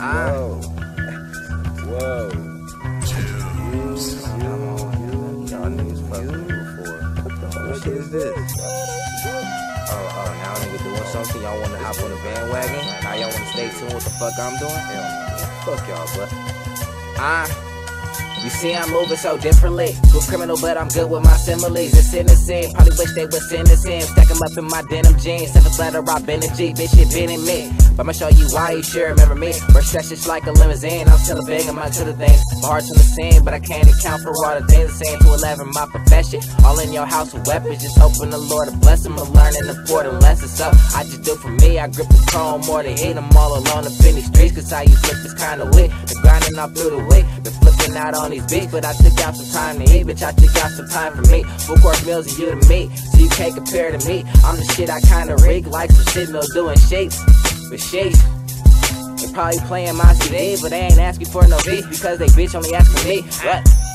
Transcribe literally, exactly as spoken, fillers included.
Whoa. Whoa. You, you, y'all niggas fucked with me before. What shit is this? Oh, oh, now nigga doing something. Y'all wanna hop on the bandwagon? Now y'all wanna stay tuned what the fuck I'm doing? Hell, fuck y'all, bro. Ah. You see I'm moving so differently. Good criminal, but I'm good with my similes. It's innocent, probably wish they was innocent. Stack them up in my denim jeans. Seven letter rock energy, bitch, it been in me. But I'ma show you why you sure remember me. First that's just like a limousine. I'm still a big, I'm to the things. My heart's on the scene, but I can't account for all the things I'm saying to eleven. My profession, all in your house with weapons. Just hoping the Lord to bless them and learning important lessons. So I just do for me, I grip the chrome more than hate. I'm all alone up in these streets, cause how you flip is kinda weak. The grinding off through the week, been flipping out on these beats, but I took out some time to eat, bitch, I took out some time for me. Full course meals and you to me, so you can't compare to me. I'm the shit I kinda rig like some shit mill doing shapes, with shapes. They probably playing my C D, but they ain't asking for no beats, because they bitch only asking me. What?